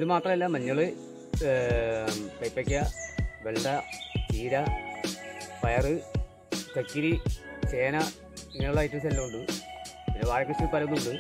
മാത്രമല്ല മഞ്ഞൾ, കൈപ്പയ്ക്ക, വെണ്ട, ചീര, പയറ്, ചക്കിരി, ചേന ഇങ്ങനെയുള്ള ഐറ്റംസ് എല്ലാം ഉണ്ട്. പിന്നെ വാഴകൃഷി പലതുണ്ട്.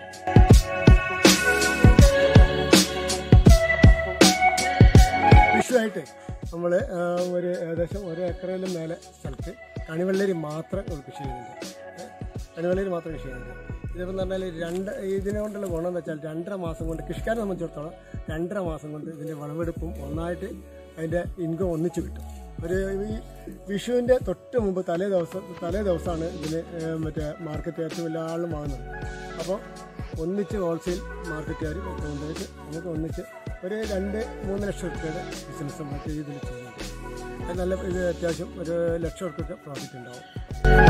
വിഷുവായിട്ട് നമ്മൾ ഒരു ഏകദേശം 1 ഏക്കറിലും മേലെ സ്ഥലത്ത് കണിവെള്ളരി മാത്രം കൃഷി ചെയ്യുന്നുണ്ട്. കണിവെള്ളരി മാത്രം കൃഷി ചെയ്യുന്നുണ്ട്. ഇതിപ്പോൾ എന്ന് പറഞ്ഞാൽ ഇതിനെ കൊണ്ടുള്ള ഗുണം എന്ന് വെച്ചാൽ 2.5 മാസം കൊണ്ട് കൃഷിക്കാരെ സംബന്ധിച്ചിടത്തോളം 2.5 മാസം കൊണ്ട് ഇതിൻ്റെ വിളവെടുപ്പും ഒന്നായിട്ട് അതിൻ്റെ ഇൻകം ഒന്നിച്ച് കിട്ടും. ഈ വിഷുവിൻ്റെ തൊട്ട് മുമ്പ് തലേ ദിവസമാണ് ഇതിന് മാർക്കറ്റുകാർക്ക് വലിയ ആളും വാങ്ങുന്നത്. അപ്പോൾ ഒന്നിച്ച് ഹോൾസെയിൽ മാർക്കറ്റുകാർ കൊണ്ടുപോയിട്ട് നമുക്ക് ഒന്നിച്ച് ഒരു 2-3 ലക്ഷം രൂപയുടെ ബിസിനസ് നമുക്ക് ഇതിൽ ചെയ്യുന്നുണ്ട്. നല്ല ഇത് അത്യാവശ്യം 1 ലക്ഷം രൂപയ്ക്ക് പ്രോഫിറ്റ് ഉണ്ടാവും.